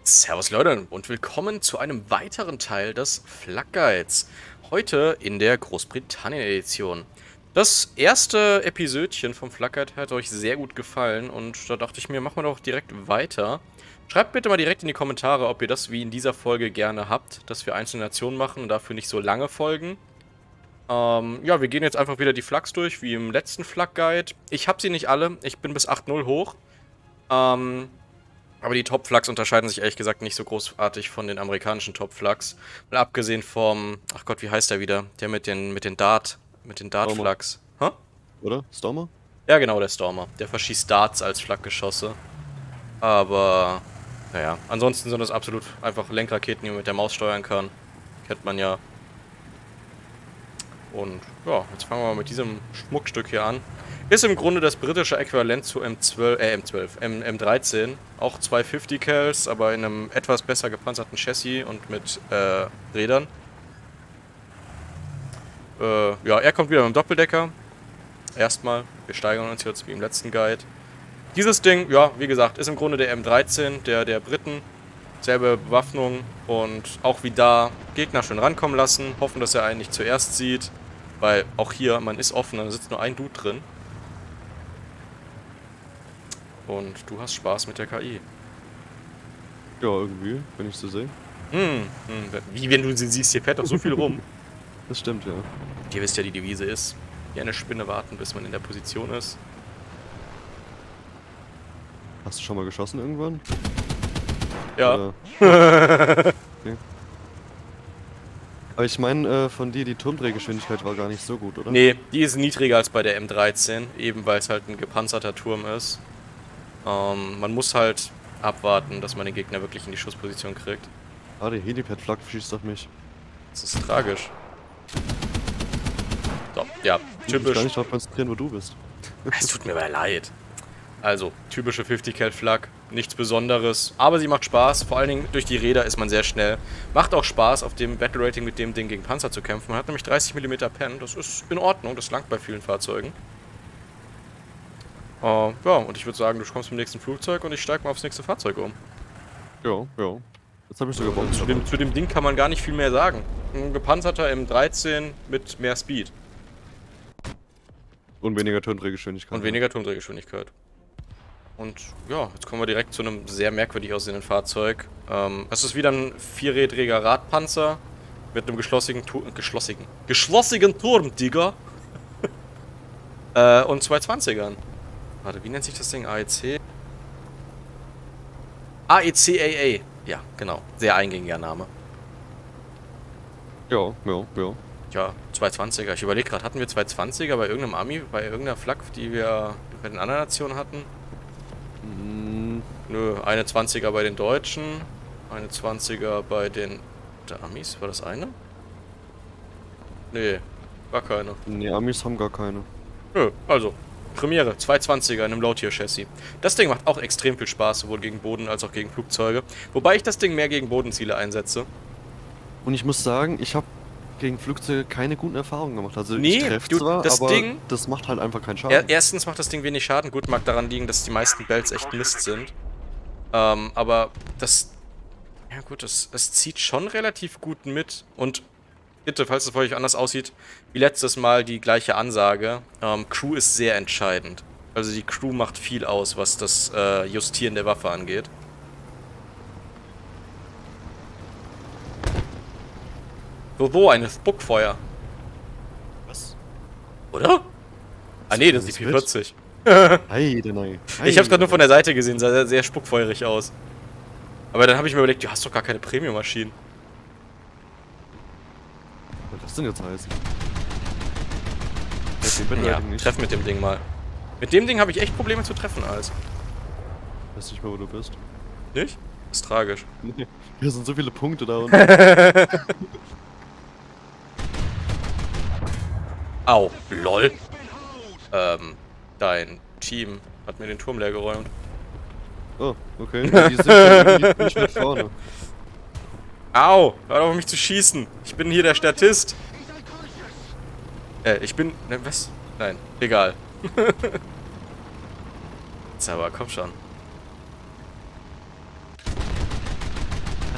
Servus Leute und willkommen zu einem weiteren Teil des Flak Guides. Heute in der Großbritannien-Edition. Das erste Episödchen vom Flak Guide hat euch sehr gut gefallen und da dachte ich mir, machen wir doch direkt weiter. Schreibt bitte mal direkt in die Kommentare, ob ihr das wie in dieser Folge gerne habt, dass wir einzelne Nationen machen und dafür nicht so lange Folgen. Ja, wir gehen jetzt einfach wieder die Flags durch, wie im letzten Flak Guide. Ich habe sie nicht alle, ich bin bis 8.0 hoch. Aber die Top-Flags unterscheiden sich ehrlich gesagt nicht so großartig von den amerikanischen Top-Flags. Mal abgesehen vom, ach Gott, wie heißt der wieder? Der mit den Dart-Flags. Hä? Oder? Stormer? Ja, genau, der Stormer. Der verschießt Darts als Flakgeschosse. Aber, naja, ansonsten sind das absolut einfach Lenkraketen, die man mit der Maus steuern kann. Kennt man ja. Und, ja, jetzt fangen wir mal mit diesem Schmuckstück hier an. Ist im Grunde das britische Äquivalent zu M13. Auch 250 Cals, aber in einem etwas besser gepanzerten Chassis und mit Rädern. Ja, er kommt wieder mit dem Doppeldecker. Erstmal, wir steigern uns jetzt wie im letzten Guide. Dieses Ding, ja, wie gesagt, ist im Grunde der M13, der Briten. Selbe Bewaffnung und auch wie da Gegner schön rankommen lassen. Hoffen, dass er einen nicht zuerst sieht. Weil auch hier, man ist offen, da sitzt nur ein Dude drin. Und du hast Spaß mit der KI. Ja, irgendwie, wenn ich so sehe. Wie wenn du sie siehst, hier fährt doch so viel rum. Das stimmt, ja. Ihr wisst ja, die Devise ist, wie eine Spinne warten, bis man in der Position ist. Hast du schon mal geschossen irgendwann? Ja. Okay. Aber ich meine, von dir, die Turmdrehgeschwindigkeit war gar nicht so gut, oder? Nee, die ist niedriger als bei der M13, eben weil es halt ein gepanzerter Turm ist. Man muss halt abwarten, dass man den Gegner wirklich in die Schussposition kriegt. Ah, der Helipad-Flak schießt auf mich. Das ist tragisch. So, ja, Ich will mich typisch. gar nicht darauf konzentrieren, wo du bist. Es tut mir aber leid. Also, typische 50-Cal-Flak, nichts Besonderes, aber sie macht Spaß, vor allen Dingen durch die Räder ist man sehr schnell. Macht auch Spaß, auf dem Battle-Rating mit dem Ding gegen Panzer zu kämpfen. Man hat nämlich 30 mm Pen, das ist in Ordnung, das langt bei vielen Fahrzeugen. Ja, und ich würde sagen, du kommst zum nächsten Flugzeug und ich steige mal aufs nächste Fahrzeug um. Ja, ja. Jetzt habe ich sogar Bock. Zu dem Ding kann man gar nicht viel mehr sagen. Ein gepanzerter M13 mit mehr Speed. Und weniger Turmdrehgeschwindigkeit. Und weniger Turmdrehgeschwindigkeit. Und ja, jetzt kommen wir direkt zu einem sehr merkwürdig aussehenden Fahrzeug. Es ist wieder ein vierrädriger Radpanzer mit einem geschlossigen Turm, Digga. Und 220ern. Warte, wie nennt sich das Ding? AEC? AECAA. Ja, genau. Sehr eingängiger Name. Ja, ja, ja. Ja, 220er. Ich überlege gerade, hatten wir 220er bei irgendeinem Ami, bei irgendeiner Flak, die wir bei den anderen Nationen hatten? Nö, eine 20er bei den Deutschen, eine 20er bei den Amis. War das eine? Nee, gar keine. Nee, Amis haben gar keine. Nö, also, Premiere, 220er in einem Low-Tier-Chassis. Das Ding macht auch extrem viel Spaß, sowohl gegen Boden als auch gegen Flugzeuge. Wobei ich das Ding mehr gegen Bodenziele einsetze. Und ich muss sagen, ich habe gegen Flugzeuge keine guten Erfahrungen gemacht. Also Nee, ich treffe du, zwar, das aber Ding- das macht halt einfach keinen Schaden. Erstens macht das Ding wenig Schaden. Gut, mag daran liegen, dass die meisten Bells echt Mist sind. Aber das... Ja gut, es zieht schon relativ gut mit. Und bitte, falls es für euch anders aussieht, wie letztes Mal die gleiche Ansage. Crew ist sehr entscheidend. Also die Crew macht viel aus, was das Justieren der Waffe angeht. Wo? Eine Spuckfeuer. Was? Oder? Ah nee, das ist das die mit? P40. Heide, nein. Ich hab's gerade nur von der Seite gesehen, sah sehr, sehr spuckfeurig aus. Aber dann habe ich mir überlegt, du hast doch gar keine Premium-Maschinen. Was soll das denn jetzt heißen? Ja, treff mit dem Ding mal. Mit dem Ding habe ich echt Probleme zu treffen, als. Weiß nicht mehr, wo du bist. Nicht? Das ist tragisch. Hier sind so viele Punkte da unten. Au, lol. Dein Team hat mir den Turm leer geräumt. Oh, okay. Ja, die sind ja irgendwie nicht mit vorne. Au, hör auf mich zu schießen. Ich bin hier der Statist. Ich bin... Ne, was? Nein, egal. Jetzt aber, komm schon.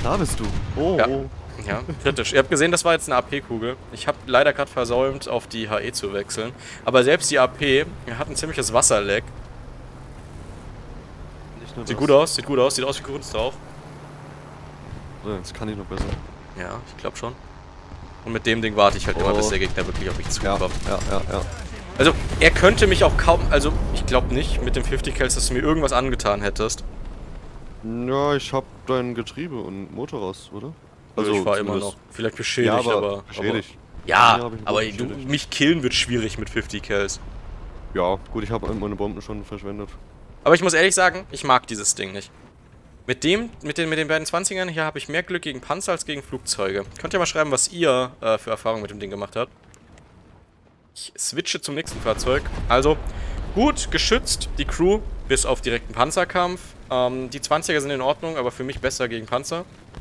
da bist du. Oh, Ja. oh. Ja, kritisch. Ihr habt gesehen, das war jetzt eine AP-Kugel. Ich habe leider gerade versäumt, auf die HE zu wechseln. Aber selbst die AP hat ein ziemliches Wasserleck. Nicht nur Sieht das. gut aus, sieht gut aus, sieht aus wie Kunst auch. Ja, das kann ich noch besser. Ja, ich glaube schon. Und mit dem Ding warte ich halt immer, bis der Gegner wirklich auf mich Ja, zukommt. ja. Also, er könnte mich auch kaum... Also, ich glaube nicht mit dem 50 Kills, dass du mir irgendwas angetan hättest. Ja, ich hab dein Getriebe und Motor raus, oder? Also ich war immer zumindest- noch. Vielleicht beschädigt, ja, aber... beschädigt. Ja, Ja, hab ich aber nicht beschädigt. mich killen wird schwierig mit 50 Kills. Ja, gut, ich habe meine Bomben schon verschwendet. Aber ich muss ehrlich sagen, ich mag dieses Ding nicht. Mit den beiden 20ern hier habe ich mehr Glück gegen Panzer als gegen Flugzeuge. Könnt ihr mal schreiben, was ihr für Erfahrungen mit dem Ding gemacht habt. Ich switche zum nächsten Fahrzeug. Also, gut geschützt, die Crew, bis auf direkten Panzerkampf. Die 20er sind in Ordnung, aber für mich besser gegen Panzer.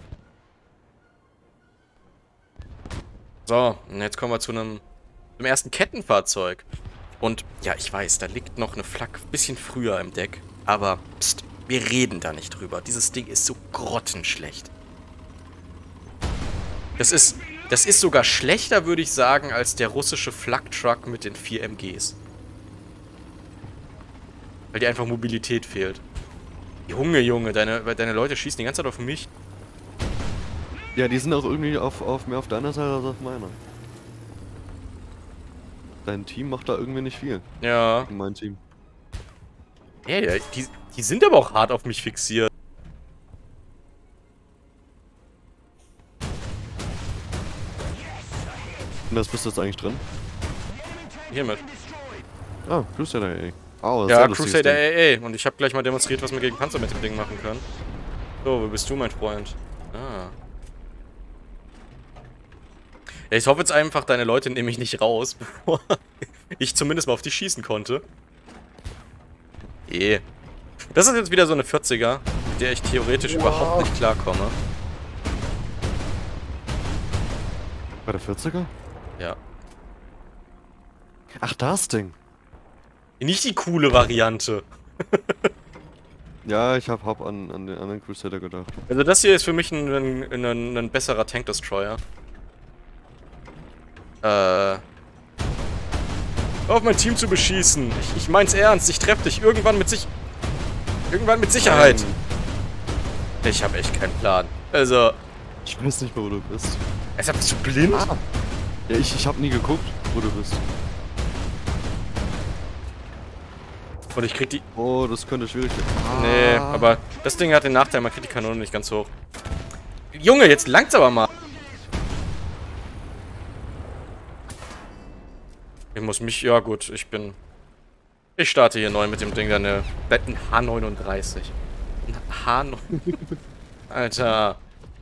So, und jetzt kommen wir zum ersten Kettenfahrzeug. Und ja, ich weiß, da liegt noch eine Flak ein bisschen früher im Deck. Aber, pst, wir reden da nicht drüber. Dieses Ding ist so grottenschlecht. Das ist sogar schlechter, würde ich sagen, als der russische Flak-Truck mit den 4 MGs. Weil dir einfach Mobilität fehlt. Junge, deine Leute schießen die ganze Zeit auf mich. Ja, die sind auch irgendwie mehr auf deiner Seite als auf meiner. Dein Team macht da irgendwie nicht viel. Ja. Mein Team. Ja, die sind aber auch hart auf mich fixiert. Und das bist du jetzt eigentlich drin? Hiermit. Ah, Crusader AA. Oh, das ist Ja, ein lustiges Crusader Ding. AA. Und ich habe gleich mal demonstriert, was man gegen Panzer mit dem Ding machen kann. So, wo bist du, mein Freund? Ah. Ja, ich hoffe jetzt einfach, deine Leute nehme ich nicht raus, bevor ich zumindest mal auf die schießen konnte. Das ist jetzt wieder so eine 40er, mit der ich theoretisch überhaupt nicht klarkomme. Bei der 40er? Ja. Ach, das Ding. Nicht die coole Variante. Ja, ich hab an den anderen Crusader gedacht. Also das hier ist für mich ein besserer Tank-Destroyer. Auf mein Team zu beschießen. Ich mein's ernst, ich treff dich irgendwann mit Sicherheit. Ich habe echt keinen Plan. Also, Ich weiß nicht mehr, wo du bist. bist du blind? Ja, ich hab nie geguckt, wo du bist. Und ich krieg die... Oh, das könnte schwierig werden. Nee, aber das Ding hat den Nachteil, man kriegt die Kanone nicht ganz hoch. Junge, jetzt langt's aber mal. Ich muss mich... Ja gut, ich starte hier neu mit dem Ding, ein H39. Ein H9... Alter...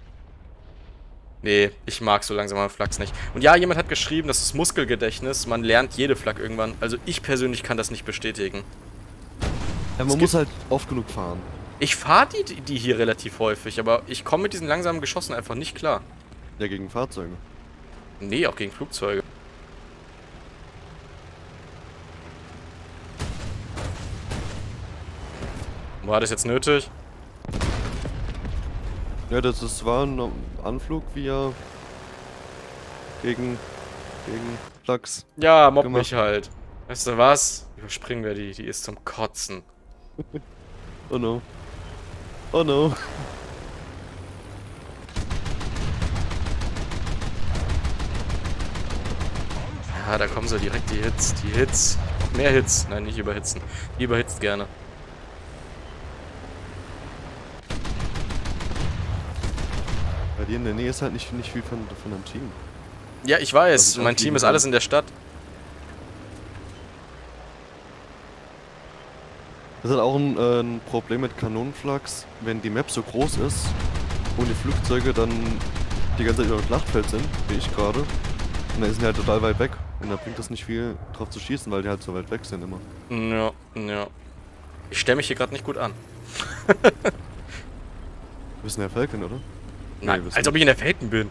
Nee, ich mag so langsam mal Flaks nicht. Und ja, jemand hat geschrieben, das ist Muskelgedächtnis. Man lernt jede Flak irgendwann. Also ich persönlich kann das nicht bestätigen. Ja, man muss halt oft genug fahren. Ich fahre die hier relativ häufig, aber ich komme mit diesen langsamen Geschossen einfach nicht klar. Ja, gegen Fahrzeuge. Nee, auch gegen Flugzeuge. War das jetzt nötig? Ja, das war ein Anflug via gegen Flachs. Ja, mobb Gemacht. mich halt. Weißt du was? Überspringen wir die ist zum Kotzen. Oh no. Oh no. Ja, da kommen so direkt die Hits. Mehr Hits. Nein, nicht überhitzen. Die überhitzt gerne. Bei dir in der Nähe ist halt nicht viel von deinem Team. Ja, ich weiß. Also Mein Team ist alles in der Stadt. Das ist halt auch ein Problem mit Kanonenflaks, wenn die Map so groß ist und die Flugzeuge dann die ganze Zeit über dem Schlachtfeld sind, wie ich gerade. Und dann sind die halt total weit weg. Und da bringt das nicht viel drauf zu schießen, weil die halt so weit weg sind immer. Ja. Ich stelle mich hier gerade nicht gut an. Du bist in der Falcon, oder? Nein, Nee, als ob ich in der Falcon bin.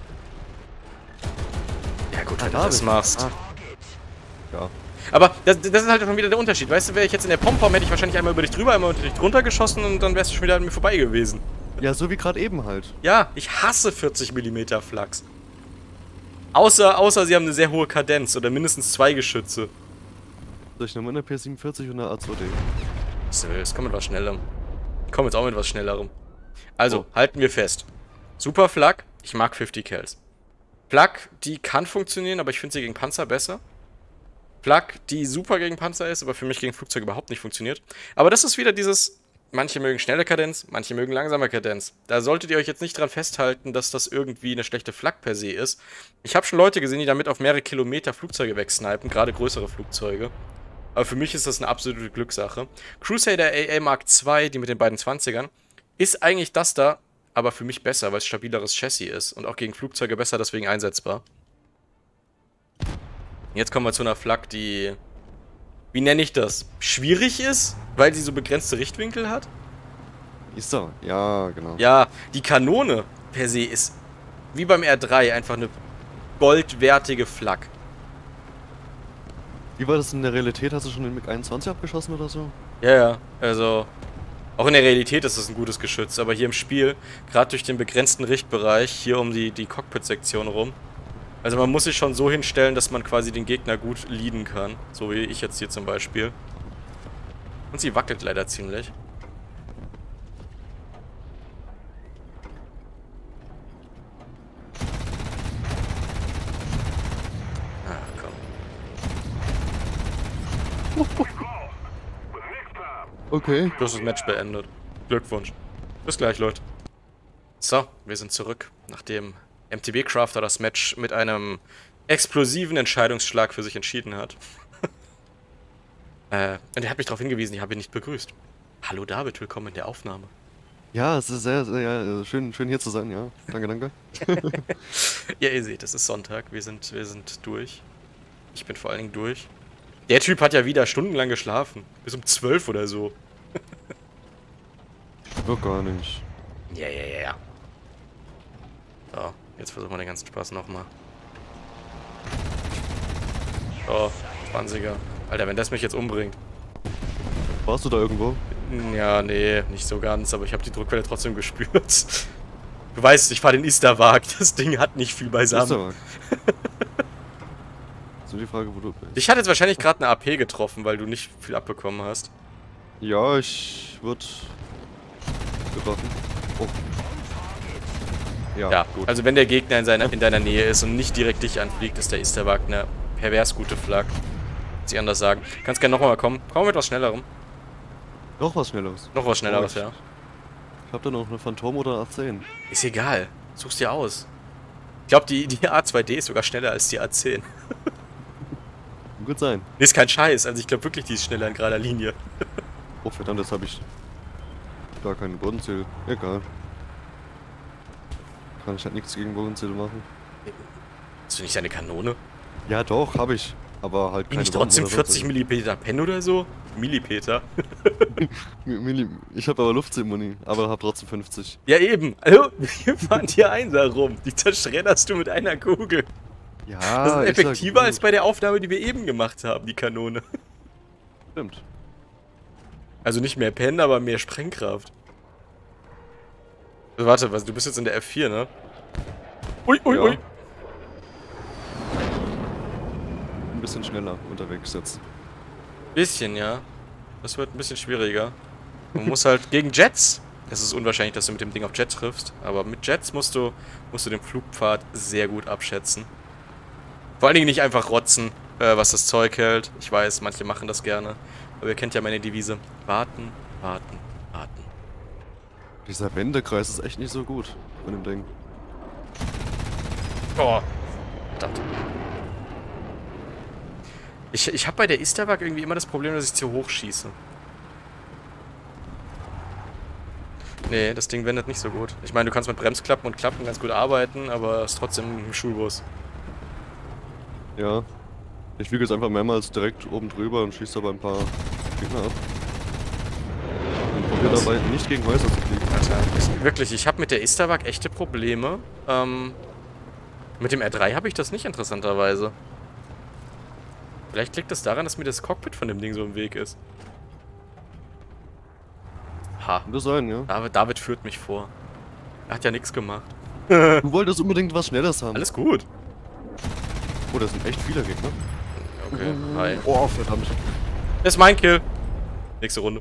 Ja gut, wenn du das machst. Ja. Aber das ist halt schon wieder der Unterschied. Weißt du, wäre ich jetzt in der Pom-Pom, hätte ich wahrscheinlich einmal über dich drüber, einmal über dich drunter geschossen und dann wärst du schon wieder an mir vorbei gewesen. Ja, so wie gerade eben halt. Ja, ich hasse 40 mm Flaks. Außer sie haben eine sehr hohe Kadenz oder mindestens 2 Geschütze. Soll ich nochmal eine P47 und eine A2D? Was willst? Komm mit was Schnellerem. Komm jetzt auch mit was Schnellerem. Also, Oh. halten wir fest. Super Flak, ich mag 50 Cals. Flak, die kann funktionieren, aber ich finde sie gegen Panzer besser. Flak, die super gegen Panzer ist, aber für mich gegen Flugzeuge überhaupt nicht funktioniert. Aber das ist wieder dieses, manche mögen schnelle Kadenz, manche mögen langsame Kadenz. Da solltet ihr euch jetzt nicht dran festhalten, dass das irgendwie eine schlechte Flak per se ist. Ich habe schon Leute gesehen, die damit auf mehrere Kilometer Flugzeuge wegsnipen, gerade größere Flugzeuge. Aber für mich ist das eine absolute Glückssache. Crusader AA Mark II, die mit den beiden 20ern, ist eigentlich das da, aber für mich besser, weil es stabileres Chassis ist und auch gegen Flugzeuge besser deswegen einsetzbar. Jetzt kommen wir zu einer Flak, die, wie nenne ich das, schwierig ist, weil sie so begrenzte Richtwinkel hat. Ist da? Ja, genau. Ja, die Kanone per se ist wie beim R3 einfach eine goldwertige Flak. Wie war das in der Realität? Hast du schon den MiG-21 abgeschossen oder so? Ja, also auch in der Realität ist es ein gutes Geschütz, aber hier im Spiel, gerade durch den begrenzten Richtbereich, hier um die Cockpit-Sektion rum, also man muss sich schon so hinstellen, dass man quasi den Gegner gut leaden kann, so wie ich jetzt hier zum Beispiel. Und sie wackelt leider ziemlich. Ach komm. Okay. Du hast das Match beendet. Glückwunsch. Bis gleich, Leute. So, wir sind zurück, nachdem MTB Crafter das Match mit einem explosiven Entscheidungsschlag für sich entschieden hat. Und er hat mich darauf hingewiesen, ich habe ihn nicht begrüßt. Hallo David, willkommen in der Aufnahme. Ja, es ist sehr, sehr schön hier zu sein, ja. Danke, danke. Ja, ihr seht, es ist Sonntag, wir sind durch. Ich bin vor allen Dingen durch. Der Typ hat ja wieder stundenlang geschlafen. Bis um 12 oder so. Doch gar nicht. Ja. So, jetzt versuchen wir den ganzen Spaß nochmal. Oh, 20er. Alter, wenn das mich jetzt umbringt. Warst du da irgendwo? Ja, nee, nicht so ganz, aber ich habe die Druckwelle trotzdem gespürt. Du weißt, ich fahre den Istawag. Das Ding hat nicht viel beisammen. Istawag. So die Frage, wo du bist. Dich hat jetzt wahrscheinlich gerade eine AP getroffen, weil du nicht viel abbekommen hast. Ja, ich würde getroffen. Oh. Ja, gut. Also wenn der Gegner in deiner Nähe ist und nicht direkt dich anfliegt, ist der Istawag eine pervers gute Flak. Sie anders sagen. Kannst gerne nochmal kommen. Komm mit was Schnellerem. Noch was Schnelleres. Noch was Schnelleres, ja. Ich hab da noch eine Phantom oder A10. Ist egal. Such's dir aus. Ich glaube, die A2D ist sogar schneller als die A10. Gut sein. Nee, ist kein Scheiß. Also ich glaube wirklich, die ist schneller in gerader Linie. Oh verdammt, jetzt habe ich gar kein Bodenziel. Egal. Kann ich halt nichts gegen Bodenziel machen. Hast du nicht eine Kanone? Ja doch, habe ich. Aber halt Die keine nicht trotzdem Bomben oder 40 sonst mm Pen oder so? Millimeter. Ich habe aber Luftsimuni, aber habe trotzdem 50. Ja eben. Also, wir fahren hier Einser rum. Die zerschredderst du mit einer Kugel. Ja, Das ist ist ja effektiver gut. als bei der Aufnahme, die wir eben gemacht haben, die Kanone. Stimmt. Also nicht mehr Pen, aber mehr Sprengkraft. Also warte, du bist jetzt in der F4, ne? Ui. Ein bisschen schneller unterwegs jetzt. Bisschen, ja. Das wird ein bisschen schwieriger. Man muss halt gegen Jets. Es ist unwahrscheinlich, dass du mit dem Ding auf Jet triffst. Aber mit Jets musst du den Flugpfad sehr gut abschätzen. Vor allen Dingen nicht einfach rotzen, was das Zeug hält. Ich weiß, manche machen das gerne. Aber ihr kennt ja meine Devise. Warten. Dieser Wendekreis ist echt nicht so gut von dem Ding. Oh. Verdammt. Ich habe bei der Istawag irgendwie immer das Problem, dass ich zu hoch schieße. Nee, das Ding wendet nicht so gut. Ich meine, du kannst mit Bremsklappen und Klappen ganz gut arbeiten, aber es ist trotzdem ein Schulbus. Ja. Ich fliege jetzt einfach mehrmals direkt oben drüber und schieße dabei ein paar Gegner ab. Und probiere dabei nicht gegen Häuser zu fliegen. Alter, wirklich, ich habe mit der Istawag echte Probleme. Mit dem R3 habe ich das nicht, interessanterweise. Vielleicht liegt es daran, dass mir das Cockpit von dem Ding so im Weg ist. Ha. Kann das sein, ja? David führt mich vor. Er hat ja nichts gemacht. Du wolltest unbedingt was Schnelles haben. Alles gut. Oh, da sind echt viele Gegner. Okay, hi. Oh, verdammt. Das ist mein Kill. Nächste Runde.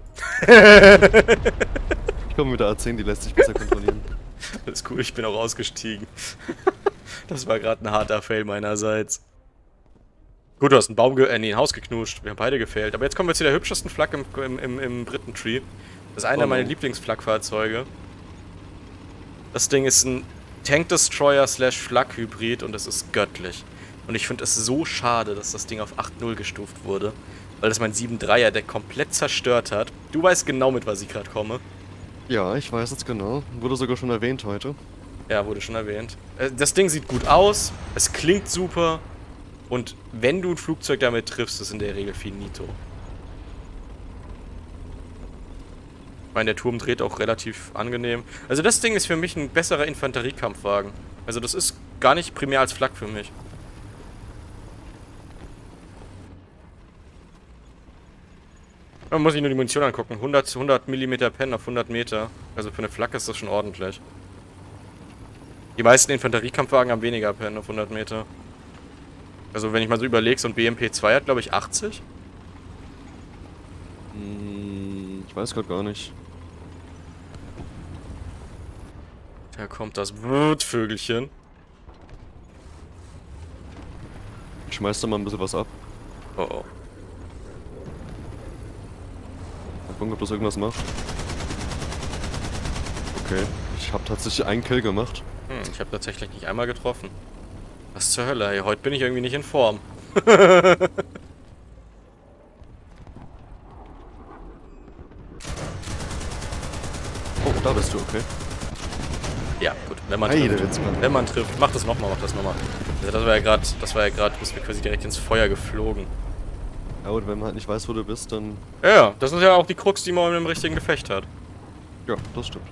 Ich komme mit der A10, die lässt sich besser kontrollieren. Das ist cool, ich bin auch ausgestiegen. Das war gerade ein harter Fail meinerseits. Gut, du hast einen Baum, ein Haus geknuscht. Wir haben beide gefailt. Aber jetzt kommen wir zu der hübschesten Flak im Briten-Tree. Das ist einer meiner Lieblingsflak-Fahrzeuge. Das Ding ist ein Tank-Destroyer / Flak-Hybrid und es ist göttlich. Und ich finde es so schade, dass das Ding auf 8.0 gestuft wurde. Weil das mein 7.3er-Deck komplett zerstört hat. Du weißt genau, mit was ich gerade komme. Ja, ich weiß es genau. Wurde sogar schon erwähnt heute. Ja, wurde schon erwähnt. Das Ding sieht gut aus, es klingt super. Und wenn du ein Flugzeug damit triffst, ist in der Regel finito. Ich meine, der Turm dreht auch relativ angenehm. Also das Ding ist für mich ein besserer Infanteriekampfwagen. Also das ist gar nicht primär als Flak für mich. Man muss sich nur die Munition angucken. 100 mm Pen auf 100 Meter. Also für eine Flak ist das schon ordentlich. Die meisten Infanteriekampfwagen haben weniger Pen auf 100 Meter. Also wenn ich mal so überlege, so ein BMP-2 hat glaube ich 80. Ich weiß gerade gar nicht. Da kommt das Vögelchen. Ich schmeiß da mal ein bisschen was ab. Oh oh. Mal gucken, ob das irgendwas macht. Okay, ich habe tatsächlich einen Kill gemacht. Ich habe tatsächlich nicht einmal getroffen. Was zur Hölle, ey. Heute bin ich irgendwie nicht in Form. Oh, da bist du, okay. Ja, gut. Wenn man Hey, trifft. Wenn man trifft. Mach das nochmal, mach das nochmal. Also das war ja gerade, bist wir quasi direkt ins Feuer geflogen. Ja, und wenn man halt nicht weiß, wo du bist, dann... Ja, das ist ja auch die Krux, die man in einem richtigen Gefecht hat. Ja, das stimmt.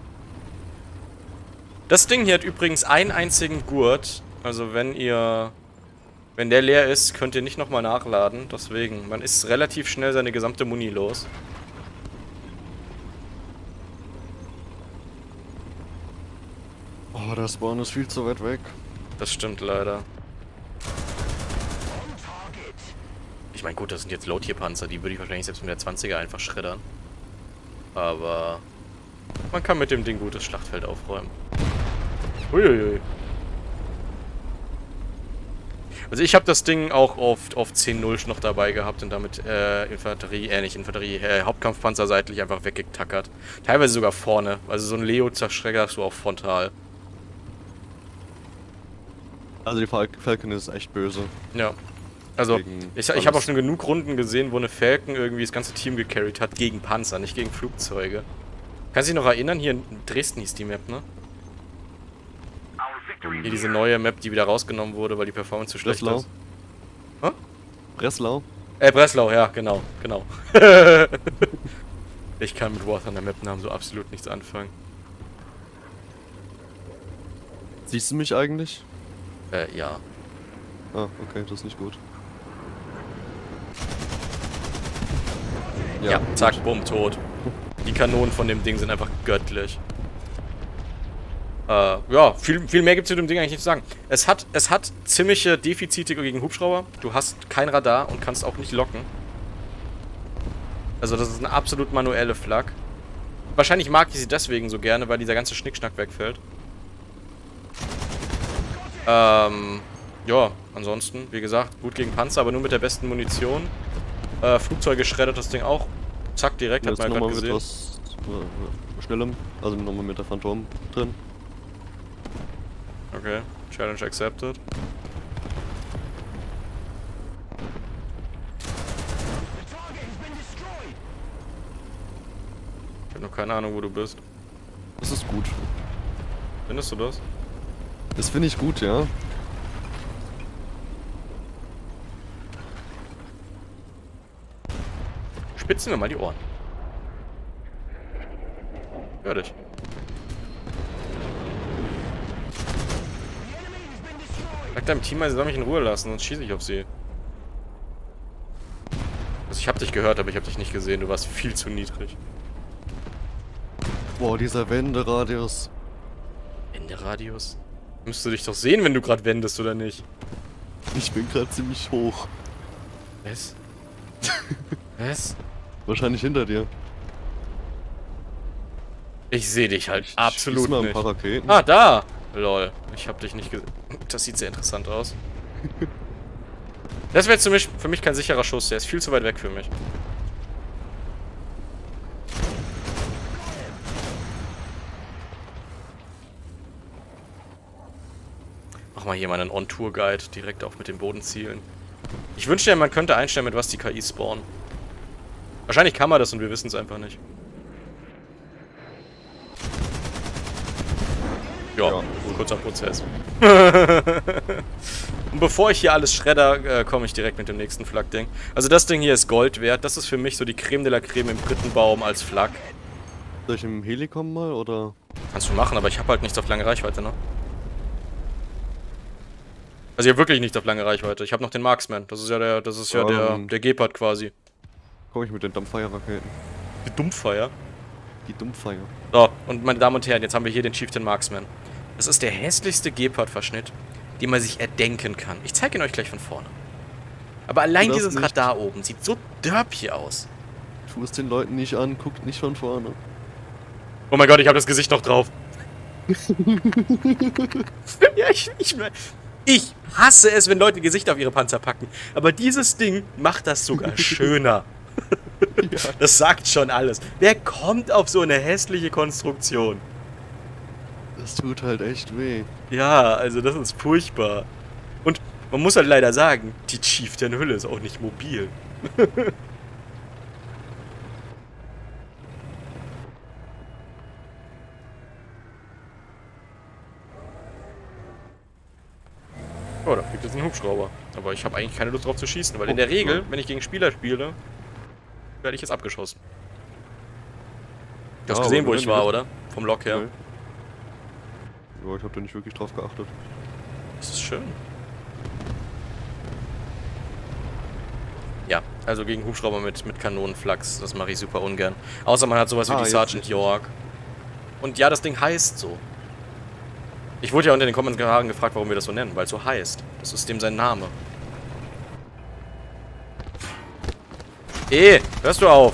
Das Ding hier hat übrigens einen einzigen Gurt. Also wenn der leer ist, könnt ihr nicht nochmal nachladen. Deswegen, man ist relativ schnell seine gesamte Muni los. Oh, der Spawn ist viel zu weit weg. Das stimmt leider. Ich meine, gut, das sind jetzt Low-Tier-Panzer, die würde ich wahrscheinlich selbst mit der 20er einfach schreddern. Aber man kann mit dem Ding gutes Schlachtfeld aufräumen. Uiuiui. Also ich habe das Ding auch auf 10-0 noch dabei gehabt und damit Hauptkampfpanzer seitlich einfach weggetackert. Teilweise sogar vorne. Also so ein Leo zerschreckerst du auch frontal. Also die Falcon ist echt böse. Ja. Also ich habe auch schon genug Runden gesehen, wo eine Falcon irgendwie das ganze Team gecarried hat gegen Panzer, nicht gegen Flugzeuge. Kannst du dich noch erinnern? Hier in Dresden hieß die Map, ne? Hier diese neue Map, die wieder rausgenommen wurde, weil die Performance zu schlecht ist. Hä? Breslau? Breslau, ja, genau. Ich kann mit War Thunder Map-Namen so absolut nichts anfangen. Siehst du mich eigentlich? Ja. Ah, okay, das ist nicht gut. Ja, zack, bumm, tot. Die Kanonen von dem Ding sind einfach göttlich. Ja, viel mehr gibt es zu dem Ding eigentlich nicht zu sagen. Es hat ziemliche Defizite gegen Hubschrauber. Du hast kein Radar und kannst auch nicht locken. Also das ist eine absolut manuelle Flak. Wahrscheinlich mag ich sie deswegen so gerne, weil dieser ganze Schnickschnack wegfällt. Ja, ansonsten, wie gesagt, gut gegen Panzer, aber nur mit der besten Munition. Flugzeuge schreddert das Ding auch. Zack, direkt, hat man ja gerade gesehen. Etwas Schnellem, also nochmal mit der Phantom drin. Okay, Challenge accepted. Ich habe noch keine Ahnung, wo du bist. Das ist gut. Findest du das? Das finde ich gut, ja. Spitzen wir mal die Ohren. Hör dich. Sag deinem Team mal, sie soll mich in Ruhe lassen, sonst schieße ich auf sie. Also ich hab dich gehört, aber ich hab dich nicht gesehen. Du warst viel zu niedrig. Boah, dieser Wenderadius. Wenderadius? Müsstest du dich doch sehen, wenn du gerade wendest, oder nicht? Ich bin gerade ziemlich hoch. Was? Was? Wahrscheinlich hinter dir. Ich sehe dich halt Schieß absolut mal ein nicht. paar Raketen. Ah, da! Lol. Ich hab dich nicht gesehen. Das sieht sehr interessant aus. Das wäre für mich kein sicherer Schuss. Der ist viel zu weit weg für mich. Mach mal hier mal einen On-Tour-Guide. Direkt auch mit dem Boden zielen. Ich wünschte ja, man könnte einstellen, mit was die KI spawnen. Wahrscheinlich kann man das und wir wissen es einfach nicht. Ja, kurzer Prozess. Und bevor ich hier alles schredder, komme ich direkt mit dem nächsten Flak-Ding. Also das Ding hier ist Gold wert. Das ist für mich so die Creme de la Creme im Brittenbaum als Flak. Soll ich im Heli kommen mal, oder? Kannst du machen, aber ich habe halt nichts auf lange Reichweite, ne? Also ich habe wirklich nichts auf lange Reichweite. Ich habe noch den Marksman. Das ist ja der Gepard quasi. Komm ich mit den Dampffire-Raketen. Die Dumpffire. Die Dumpffire. So, und meine Damen und Herren, jetzt haben wir hier den Chieftain Marksman. Das ist der hässlichste Gepard-Verschnitt, den man sich erdenken kann. Ich zeige ihn euch gleich von vorne. Aber allein dieses Radar oben sieht so derpy aus. Tu es den Leuten nicht an, guckt nicht von vorne. Oh mein Gott, ich habe das Gesicht noch drauf. Ja, ich hasse es, wenn Leute Gesicht auf ihre Panzer packen. Aber dieses Ding macht das sogar schöner. Ja. Das sagt schon alles. Wer kommt auf so eine hässliche Konstruktion? Das tut halt echt weh. Ja, also das ist furchtbar. Und man muss halt leider sagen, die Chieftain-Hülle ist auch nicht mobil. Oh, da fliegt jetzt ein Hubschrauber. Aber ich habe eigentlich keine Lust drauf zu schießen, weil in der Regel, wenn ich gegen Spieler spiele, werde ich jetzt abgeschossen. Du hast gesehen, wo ich war, oder? Vom Lok her. Ja, ich habe da nicht wirklich drauf geachtet. Das ist schön. Ja, also gegen Hubschrauber mit Kanonenflaks, das mache ich super ungern. Außer man hat sowas wie die Sergeant York. Und ja, das Ding heißt so. Ich wurde ja unter den Kommentaren gefragt, warum wir das so nennen, weil es so heißt. Das ist dem sein Name. Hörst du auf?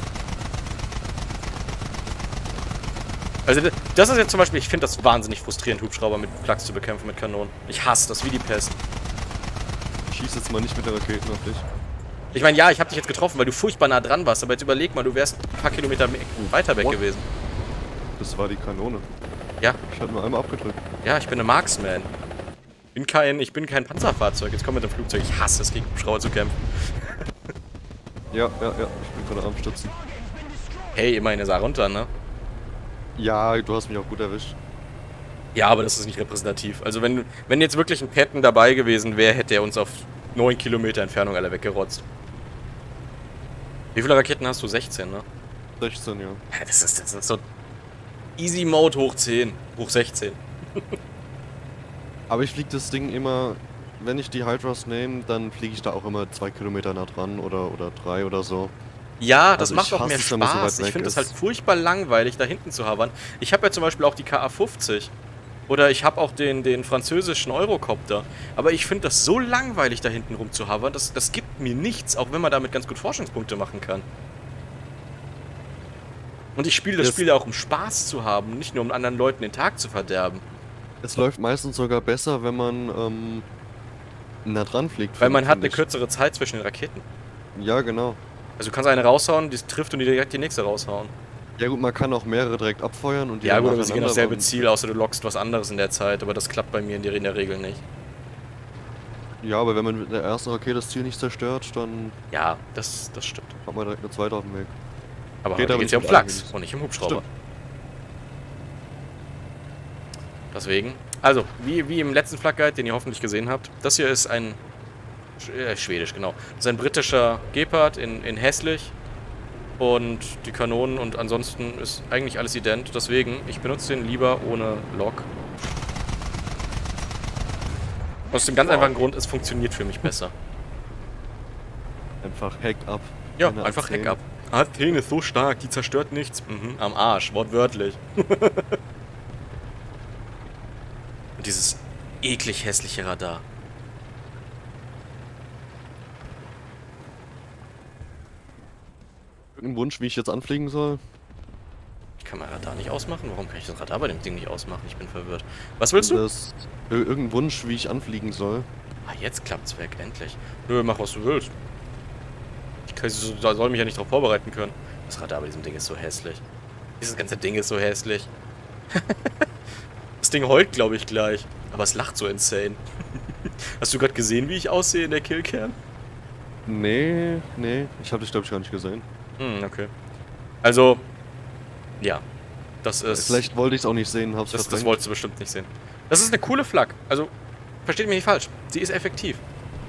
Also das ist jetzt zum Beispiel, ich finde das wahnsinnig frustrierend, Hubschrauber mit Flaks zu bekämpfen, mit Kanonen. Ich hasse das wie die Pest. Ich schieße jetzt mal nicht mit der Raketen auf dich. Ich meine, ja, ich habe dich jetzt getroffen, weil du furchtbar nah dran warst, aber jetzt überleg mal, du wärst ein paar Kilometer weiter weg gewesen. Das war die Kanone. Ja. Ich habe nur einmal abgedrückt. Ja, ich bin ein Marksman. Ich bin kein Panzerfahrzeug. Jetzt komm mit dem Flugzeug. Ich hasse es, gegen Hubschrauber zu kämpfen. Ja. Ich bin gerade am Stützen. Hey, immerhin ist er runter, ne? Ja, du hast mich auch gut erwischt. Ja, aber das ist nicht repräsentativ. Also wenn jetzt wirklich ein Patton dabei gewesen wäre, hätte er uns auf 9 Kilometer Entfernung alle weggerotzt. Wie viele Raketen hast du? 16, ne? 16, ja. Ja, das ist so Easy Mode hoch 10, hoch 16. Aber ich fliege das Ding immer, wenn ich die Hydras nehme, dann fliege ich da auch immer 2 Kilometer nah dran oder 3 oder so. Ja, das Also macht auch mehr Spaß. Ich finde es halt furchtbar langweilig, da hinten zu havern. Ich habe ja zum Beispiel auch die KA-50. Oder ich habe auch den französischen Eurocopter. Aber ich finde das so langweilig, da hinten rum zu havern. Das gibt mir nichts, auch wenn man damit ganz gut Forschungspunkte machen kann. Und ich spiele das Spiel ja auch, um Spaß zu haben, nicht nur um anderen Leuten den Tag zu verderben. Es läuft meistens sogar besser, wenn man nah dran fliegt. Weil man hat eine kürzere Zeit zwischen den Raketen. Ja, genau. Also du kannst eine raushauen, die trifft und direkt die nächste raushauen. Ja gut, man kann auch mehrere direkt abfeuern und die ja gut, aber sie gehen dasselbe Ziel, außer du lockst was anderes in der Zeit, aber das klappt bei mir in der Regel nicht. Ja, aber wenn man mit der ersten Rakete das Ziel nicht zerstört, dann... Ja, das stimmt. Hat man direkt eine zweite auf dem Weg. Aber heute geht's ja um Flaks und nicht um Hubschrauber. Stimmt. Deswegen, also, wie im letzten Flak Guide, den ihr hoffentlich gesehen habt, das hier ist ein... Schwedisch, genau. Das ist ein britischer Gepard in hässlich. Und die Kanonen und ansonsten ist eigentlich alles ident. Deswegen, ich benutze den lieber ohne Lock. Aus dem ganz einfachen Grund, es funktioniert für mich besser. Einfach Heck ab. Ja, einfach Heck ab. Athen ist so stark, die zerstört nichts. Am Arsch, wortwörtlich. Und dieses eklig hässliche Radar. Irgendein Wunsch, wie ich jetzt anfliegen soll? Ich kann mein Radar nicht ausmachen? Warum kann ich das Radar bei dem Ding nicht ausmachen? Ich bin verwirrt. Was willst du? Irgendein Wunsch, wie ich anfliegen soll. Ah, jetzt klappt's weg, endlich. Nö, mach was du willst. Ich soll mich ja nicht darauf vorbereiten können. Das Radar bei diesem Ding ist so hässlich. Dieses ganze Ding ist so hässlich. Das Ding heult, glaube ich, gleich. Aber es lacht so insane. Hast du gerade gesehen, wie ich aussehe in der Killcam? Nee. Ich habe dich, glaube ich, gar nicht gesehen. Okay. Also, ja. Das ist... Vielleicht wollte ich es auch nicht sehen, hab's das wolltest du bestimmt nicht sehen. Das ist eine coole Flak. Also, versteht mich nicht falsch. Sie ist effektiv.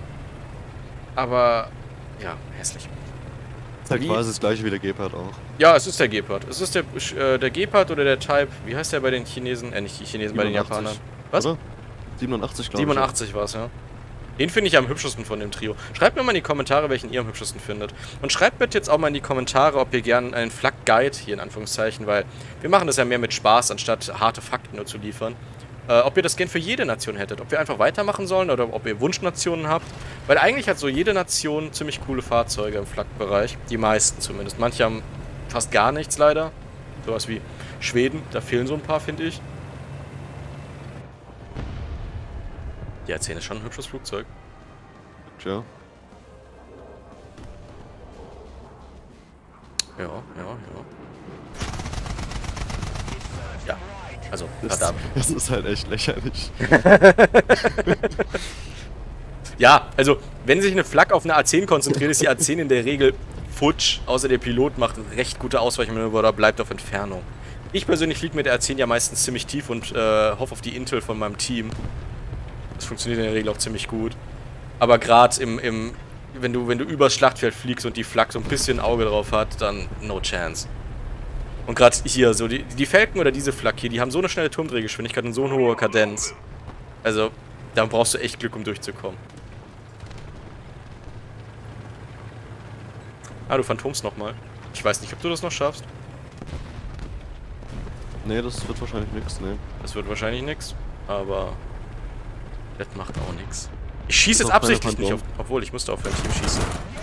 Aber, ja, hässlich. Ist halt quasi das gleiche wie der Gepard auch. Ja, es ist der Gepard. Es ist der Gepard oder der Type. Wie heißt der bei den Chinesen? Nicht die Chinesen, 87, bei den Japanern. Was? Oder? 87, glaube ich. 87 war es, ja. Den finde ich am hübschesten von dem Trio. Schreibt mir mal in die Kommentare, welchen ihr am hübschesten findet. Und schreibt bitte jetzt auch mal in die Kommentare, ob ihr gerne einen Flak-Guide, hier in Anführungszeichen, weil wir machen das ja mehr mit Spaß, anstatt harte Fakten nur zu liefern. Ob ihr das gern für jede Nation hättet. Ob wir einfach weitermachen sollen oder ob ihr Wunschnationen habt. Weil eigentlich hat so jede Nation ziemlich coole Fahrzeuge im Flak-Bereich. Die meisten zumindest. Manche haben fast gar nichts leider. Sowas wie Schweden, da fehlen so ein paar, finde ich. Die A10 ist schon ein hübsches Flugzeug. Tja. Ja. Ja, also, verdammt. Das ist halt echt lächerlich. Ja, also, wenn sich eine Flak auf eine A10 konzentriert, ist die A10 in der Regel futsch. Außer der Pilot macht recht gute Ausweichmanöver oder bleibt auf Entfernung. Ich persönlich fliege mit der A10 ja meistens ziemlich tief und hoffe auf die Intel von meinem Team. Das funktioniert in der Regel auch ziemlich gut. Aber gerade wenn du übers Schlachtfeld fliegst und die Flak so ein bisschen ein Auge drauf hat, dann no chance. Und gerade hier, so die Falcon oder diese Flak hier, die haben so eine schnelle Turmdrehgeschwindigkeit und so eine hohe Kadenz. Also, da brauchst du echt Glück, um durchzukommen. Ah, du phantomst nochmal. Ich weiß nicht, ob du das noch schaffst. Nee, das wird wahrscheinlich nix, ne. Das wird wahrscheinlich nix, aber das macht auch nix. Ich schieße jetzt absichtlich nicht, obwohl ich musste aufhören, Team schießen.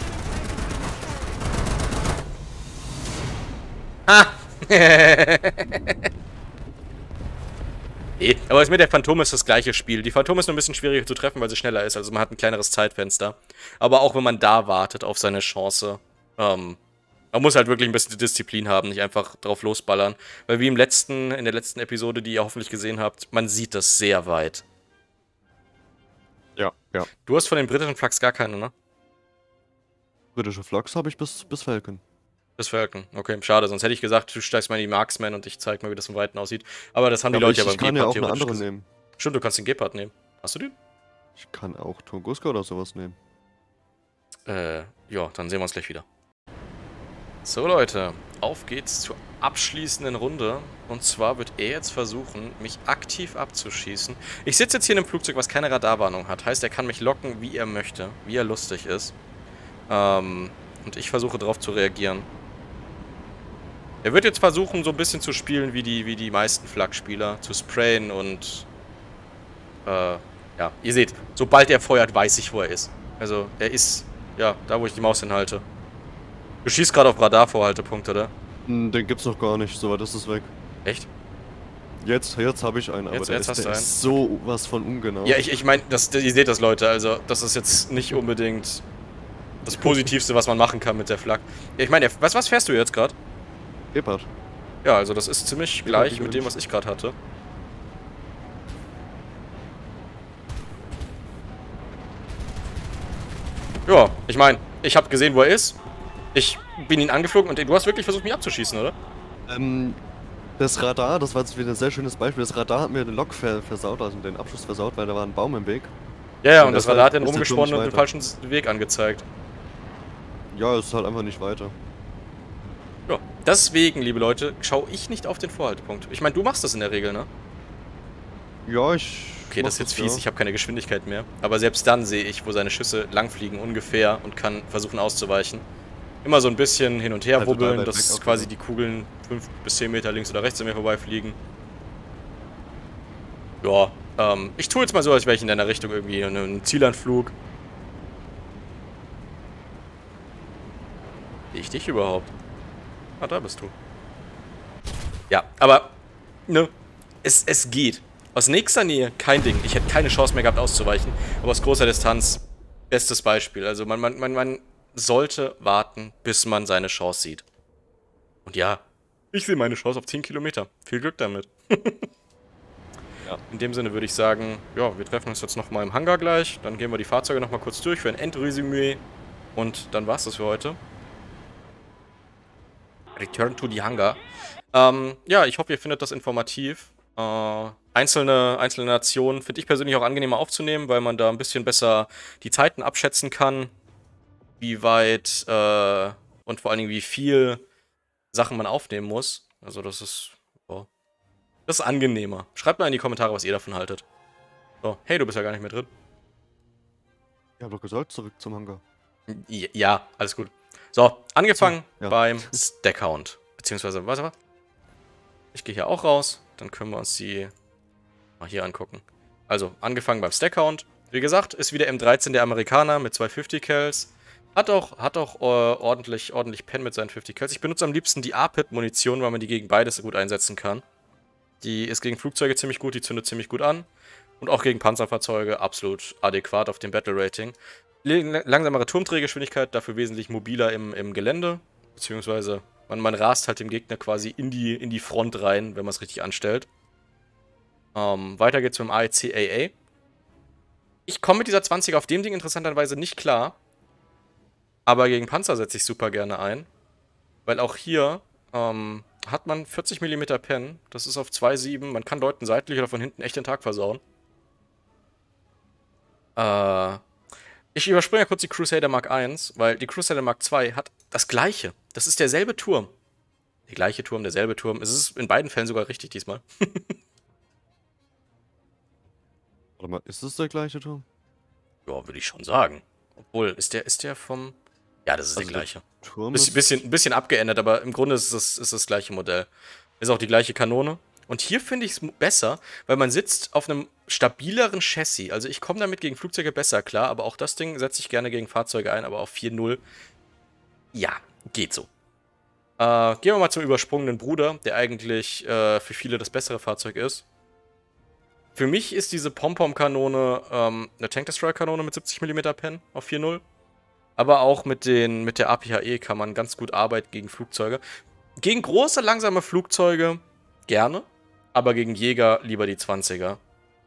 Ah! Aber mit der Phantom ist das gleiche Spiel. Die Phantom ist nur ein bisschen schwieriger zu treffen, weil sie schneller ist. Also man hat ein kleineres Zeitfenster. Aber auch wenn man da wartet auf seine Chance, man muss halt wirklich ein bisschen Disziplin haben, nicht einfach drauf losballern. Weil wie in der letzten Episode, die ihr hoffentlich gesehen habt, man sieht das sehr weit. Ja. Du hast von den britischen Flaks gar keine, ne? Britische Flaks habe ich bis Falcon. Bis Falcon. Okay, schade. Sonst hätte ich gesagt, du steigst mal in die Marksman und ich zeig mal, wie das von Weitem aussieht. Aber das haben die Leute ja beim Gepard theoretisch. Ich kann ja auch eine andere nehmen. Stimmt, du kannst den Gepard nehmen. Hast du den? Ich kann auch Tunguska oder sowas nehmen. Ja, dann sehen wir uns gleich wieder. So, Leute. Auf geht's zur abschließenden Runde. Und zwar wird er jetzt versuchen, mich aktiv abzuschießen. Ich sitze jetzt hier in einem Flugzeug, was keine Radarwarnung hat. Heißt, er kann mich locken, wie er möchte. Wie er lustig ist. Und ich versuche darauf zu reagieren. Er wird jetzt versuchen, so ein bisschen zu spielen wie die meisten Flak-Spieler. Zu sprayen und... ja, ihr seht, sobald er feuert, weiß ich, wo er ist. Also, er ist, ja, da wo ich die Maus hinhalte. Du schießt gerade auf Radarvorhaltepunkt, oder? Den gibt's noch gar nicht, soweit ist es weg. Echt? Jetzt habe ich einen, aber der ist so was von ungenau. Ja, ich meine, ihr seht das, Leute, also, das ist jetzt nicht unbedingt das Positivste, was man machen kann mit der Flak. Ja, ich meine, was fährst du jetzt gerade? Gepard. Ja, also das ist ziemlich gleich mit dem, was ich gerade hatte. Ja, ich meine, ich habe gesehen, wo er ist. Ich bin ihn angeflogen und du hast wirklich versucht, mich abzuschießen, oder? Das Radar, das war jetzt wieder ein sehr schönes Beispiel. Das Radar hat mir den Lok versaut, also den Abschuss versaut, weil da war ein Baum im Weg. Ja, und das Radar hat dann rumgesponnen und den falschen Weg angezeigt. Ja, es ist halt einfach nicht weiter. Ja, deswegen, liebe Leute, schaue ich nicht auf den Vorhaltepunkt. Ich meine, du machst das in der Regel, ne? Ja, Okay, das ist jetzt fies, ich habe keine Geschwindigkeit mehr. Aber selbst dann sehe ich, wo seine Schüsse langfliegen ungefähr und kann versuchen auszuweichen. Immer so ein bisschen hin und her wubbeln, dass quasi die Kugeln 5 bis 10 Meter links oder rechts an mir vorbeifliegen. Ja, Ich tue jetzt mal so, als wäre ich in deiner Richtung irgendwie in einem Zielanflug. Sehe ich dich überhaupt? Ah, da bist du. Ja, aber, ne, es geht. Aus nächster Nähe kein Ding. Ich hätte keine Chance mehr gehabt auszuweichen. Aber aus großer Distanz, bestes Beispiel. Also man sollte warten, bis man seine Chance sieht. Und ja, ich sehe meine Chance auf 10 Kilometer. Viel Glück damit. Ja, in dem Sinne würde ich sagen, ja, wir treffen uns jetzt nochmal im Hangar gleich. Dann gehen wir die Fahrzeuge nochmal kurz durch für ein Endresümee. Und dann war's das für heute. Return to the Hangar. Ja, ich hoffe, ihr findet das informativ. Einzelne Nationen finde ich persönlich auch angenehmer aufzunehmen, weil man da ein bisschen besser die Zeiten abschätzen kann, wie weit und vor allen Dingen wie viel Sachen man aufnehmen muss. Also das ist, oh, das ist angenehmer. Schreibt mal in die Kommentare, was ihr davon haltet. So, hey, du bist ja gar nicht mehr drin. Ich hab doch gesagt, zurück zum Hangar. Ja, alles gut. So, angefangen So, ja. beim Stack-Count. Beziehungsweise, warte mal. Ich gehe hier auch raus. Dann können wir uns die mal hier angucken. Also, angefangen beim Stack-Count. Wie gesagt, ist wieder M13 der Amerikaner mit 250 Cals. Hat auch ordentlich Pen mit seinen 50 Cals. Ich benutze am liebsten die A-Pit-Munition, weil man die gegen beides gut einsetzen kann. Die ist gegen Flugzeuge ziemlich gut, die zündet ziemlich gut an. Und auch gegen Panzerfahrzeuge absolut adäquat auf dem Battle-Rating. Langsamere Turmdrehgeschwindigkeit, dafür wesentlich mobiler im Gelände. Beziehungsweise man rast halt dem Gegner quasi in die Front rein, wenn man es richtig anstellt. Weiter geht's mit dem AEC-AA. Ich komme mit dieser 20 auf dem Ding interessanterweise nicht klar. Aber gegen Panzer setze ich super gerne ein. Weil auch hier hat man 40 mm Pen. Das ist auf 2,7. Man kann Leuten seitlich oder von hinten echt den Tag versauen. Ich überspringe ja kurz die Crusader Mark I, weil die Crusader Mark II hat das gleiche. Das ist derselbe Turm. Der gleiche Turm, derselbe Turm. Es ist in beiden Fällen sogar richtig diesmal. Warte mal, ist das der gleiche Turm? Ja, würde ich schon sagen. Obwohl, ist der vom... Ja, das ist der gleiche. Turm Bisschen abgeändert, aber im Grunde ist das gleiche Modell. Ist auch die gleiche Kanone. Und hier finde ich es besser, weil man sitzt auf einem stabileren Chassis. Also ich komme damit gegen Flugzeuge besser klar, aber auch das Ding setze ich gerne gegen Fahrzeuge ein, aber auf 4.0, ja, geht so. Gehen wir mal zum übersprungenen Bruder, der eigentlich für viele das bessere Fahrzeug ist. Für mich ist diese Pom-Pom-Kanone eine Tank-Destroyer-Kanone mit 70 mm Pen auf 4.0. Aber auch mit der APHE kann man ganz gut arbeiten gegen Flugzeuge. Gegen große, langsame Flugzeuge gerne, aber gegen Jäger lieber die 20er.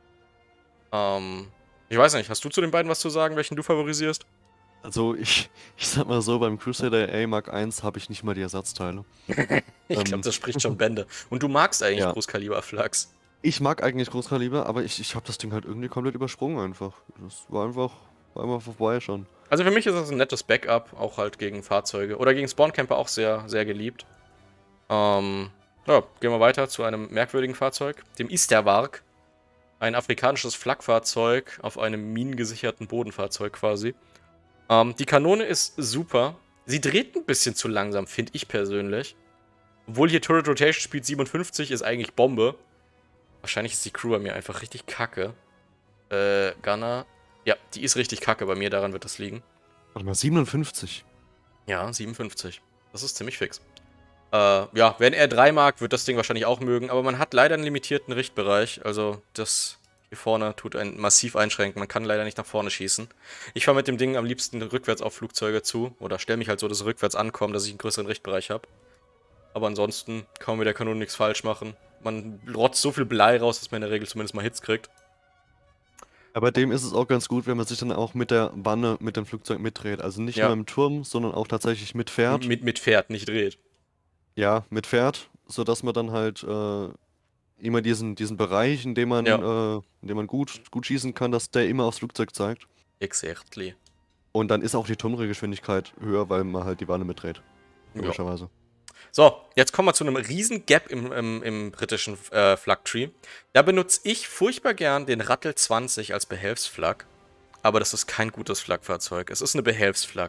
Ich weiß nicht, hast du zu den beiden was zu sagen, welchen du favorisierst? Also ich sag mal so, beim Crusader A Mark I habe ich nicht mal die Ersatzteile. Ich glaube, das spricht schon Bände. Und du magst eigentlich Ja. Großkaliber-Flaks. Ich mag eigentlich Großkaliber, aber ich habe das Ding halt irgendwie komplett übersprungen einfach. Das war einfach vorbei schon. Also für mich ist das ein nettes Backup, auch halt gegen Fahrzeuge. Oder gegen Spawncamper auch sehr, sehr geliebt. Ja, gehen wir weiter zu einem merkwürdigen Fahrzeug, dem Isterwark. Ein afrikanisches Flakfahrzeug auf einem minengesicherten Bodenfahrzeug quasi. Die Kanone ist super. Sie dreht ein bisschen zu langsam, finde ich persönlich. Obwohl hier Turret Rotation Speed 57 ist eigentlich Bombe. Wahrscheinlich ist die Crew bei mir einfach richtig kacke. Gunner. Ja, die ist richtig kacke bei mir, daran wird das liegen. Warte mal, 57. Ja, 57. Das ist ziemlich fix. Ja, wenn er 3 mag, wird das Ding wahrscheinlich auch mögen, aber man hat leider einen limitierten Richtbereich. Also das hier vorne tut einen massiv einschränken. Man kann leider nicht nach vorne schießen. Ich fahre mit dem Ding am liebsten rückwärts auf Flugzeuge zu. Oder stelle mich halt so, dass es rückwärts ankommt, dass ich einen größeren Richtbereich habe. Aber ansonsten kann man mit der Kanone nichts falsch machen. Man rotzt so viel Blei raus, dass man in der Regel zumindest mal Hits kriegt. Aber dem ist es auch ganz gut, wenn man sich dann auch mit der Wanne, mit dem Flugzeug mitdreht. Also nicht Ja. nur im Turm, sondern auch tatsächlich mit Pferd. Mit Pferd, nicht dreht. Ja, mit Pferd, sodass man dann halt immer diesen Bereich, in dem man gut schießen kann, dass der immer aufs Flugzeug zeigt. Exactly. Und dann ist auch die Turmdrehgeschwindigkeit höher, weil man halt die Wanne mitdreht. Ja. Logischerweise. So, jetzt kommen wir zu einem riesen Gap im britischen Flak-Tree. Da benutze ich furchtbar gern den Rattel 20 als Behelfsflak. Aber das ist kein gutes Flak-Fahrzeug. Es ist eine Behelfsflak.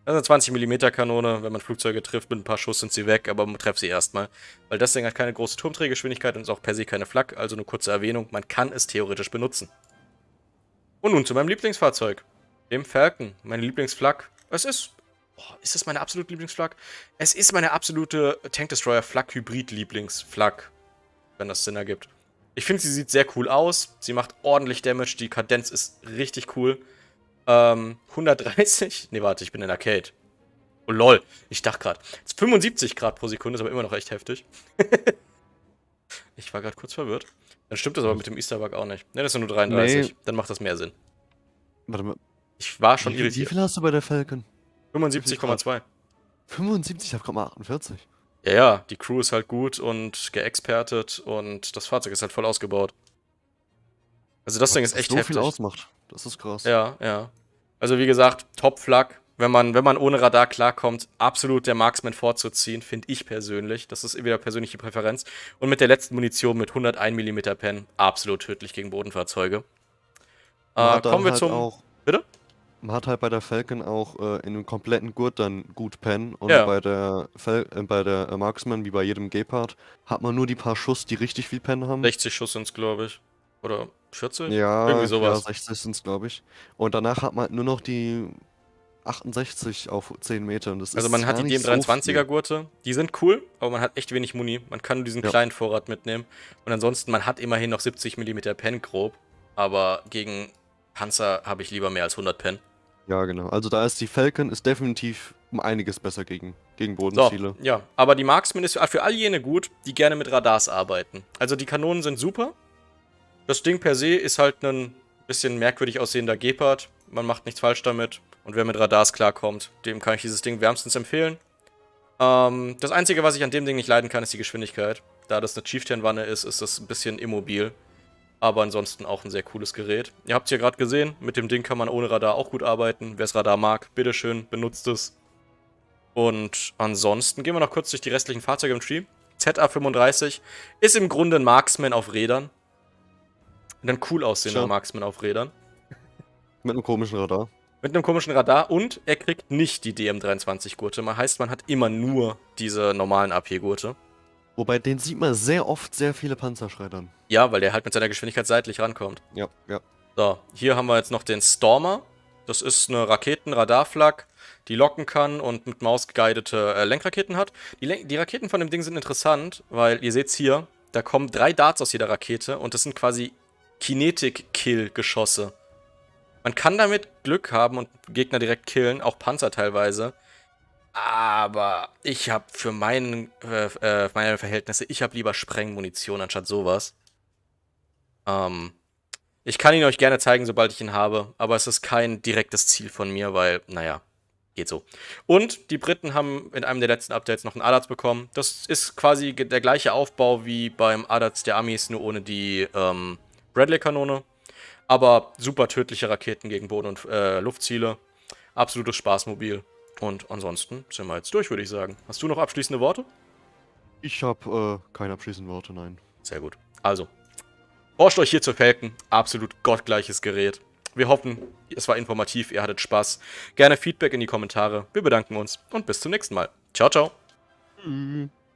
Das ist eine 20 mm Kanone. Wenn man Flugzeuge trifft mit ein paar Schuss, sind sie weg, aber man trefft sie erstmal. Weil das Ding hat keine große Turmdrehgeschwindigkeit und ist auch per se keine Flak. Also eine kurze Erwähnung, man kann es theoretisch benutzen. Und nun zu meinem Lieblingsfahrzeug. Dem Falcon. Meine Lieblingsflak. Es ist... Boah, ist das meine absolute Lieblingsflak? Es ist meine absolute Tank Destroyer Flak Hybrid Lieblingsflak. Wenn das Sinn ergibt. Ich finde, sie sieht sehr cool aus. Sie macht ordentlich Damage. Die Kadenz ist richtig cool. 130? Ne, warte, ich bin in Arcade. Oh lol, ich dachte gerade. 75 Grad pro Sekunde ist aber immer noch echt heftig. Ich war gerade kurz verwirrt. Dann stimmt das aber mit dem Easter Bug auch nicht. Ne, das sind nur 33. Nee. Dann macht das mehr Sinn. Warte mal. Ich war schon irritiert. Wie viel hast du bei der Falcon? 75,2. 75? Ich hab gerade mal 48. Ja, ja, die Crew ist halt gut und geexpertet und das Fahrzeug ist halt voll ausgebaut. Also das Ding ist echt heftig. So viel ausmacht. Das ist krass. Ja, ja. Also wie gesagt, Top-Flak. Wenn man ohne Radar klarkommt, absolut der Marksman vorzuziehen, finde ich persönlich. Das ist wieder persönliche Präferenz. Und mit der letzten Munition mit 101 mm Pen, absolut tödlich gegen Bodenfahrzeuge. Kommen wir zum... Bitte? Man hat halt bei der Falcon auch in dem kompletten Gurt dann gut Pen. Und Ja. bei der Marksman, wie bei jedem Gepard, hat man nur die paar Schuss, die richtig viel Pen haben. 60 Schuss sind es, glaube ich. Oder 40? Ja, irgendwie sowas. Ja, 60 sind es, glaube ich. Und danach hat man halt nur noch die 68 auf 10 Metern. Das also man hat die DM23er Gurte, die sind cool, aber man hat echt wenig Muni. Man kann nur diesen kleinen Vorrat mitnehmen. Und ansonsten, man hat immerhin noch 70 mm Pen grob. Aber gegen Panzer habe ich lieber mehr als 100 Pen. Ja, genau. Also da ist die Falcon ist definitiv um einiges besser gegen Bodenziele. So, ja, aber die Marksman ist für all jene gut, die gerne mit Radars arbeiten. Also die Kanonen sind super. Das Ding per se ist halt ein bisschen merkwürdig aussehender Gepard. Man macht nichts falsch damit. Und wer mit Radars klarkommt, dem kann ich dieses Ding wärmstens empfehlen. Das Einzige, was ich an dem Ding nicht leiden kann, ist die Geschwindigkeit. Da das eine Chieftain-Wanne ist, ist das ein bisschen immobil. Aber ansonsten auch ein sehr cooles Gerät. Ihr habt es ja gerade gesehen, mit dem Ding kann man ohne Radar auch gut arbeiten. Wer das Radar mag, bitteschön, benutzt es. Und ansonsten gehen wir noch kurz durch die restlichen Fahrzeuge im Tree. ZA35 ist im Grunde ein Marksman auf Rädern. Ein cool aussehender Marksman auf Rädern. Mit einem komischen Radar. Mit einem komischen Radar und er kriegt nicht die DM23-Gurte. Man heißt, man hat immer nur diese normalen AP-Gurte. Wobei, den sieht man sehr oft sehr viele Panzerschreddern. Ja, weil der halt mit seiner Geschwindigkeit seitlich rankommt. Ja, ja. So, hier haben wir jetzt noch den Stormer. Das ist eine Raketen-Radarflak, die locken kann und mit Maus geguidete Lenkraketen hat. Die Raketen von dem Ding sind interessant, weil ihr seht's hier, da kommen 3 Darts aus jeder Rakete und das sind quasi Kinetic-Kill-Geschosse. Man kann damit Glück haben und Gegner direkt killen, auch Panzer teilweise. Aber ich habe für meine Verhältnisse, ich habe lieber Sprengmunition anstatt sowas. Ich kann ihn euch gerne zeigen, sobald ich ihn habe, aber es ist kein direktes Ziel von mir, weil, naja, geht so. Und die Briten haben in einem der letzten Updates noch einen ADATS bekommen. Das ist quasi der gleiche Aufbau wie beim ADATS der Amis, nur ohne die Bradley-Kanone. Aber super tödliche Raketen gegen Boden- und Luftziele. Absolutes Spaßmobil. Und ansonsten sind wir jetzt durch, würde ich sagen. Hast du noch abschließende Worte? Ich habe keine abschließenden Worte, nein. Sehr gut. Also, forscht euch hier zur Falcon. Absolut gottgleiches Gerät. Wir hoffen, es war informativ, ihr hattet Spaß. Gerne Feedback in die Kommentare. Wir bedanken uns und bis zum nächsten Mal. Ciao, ciao.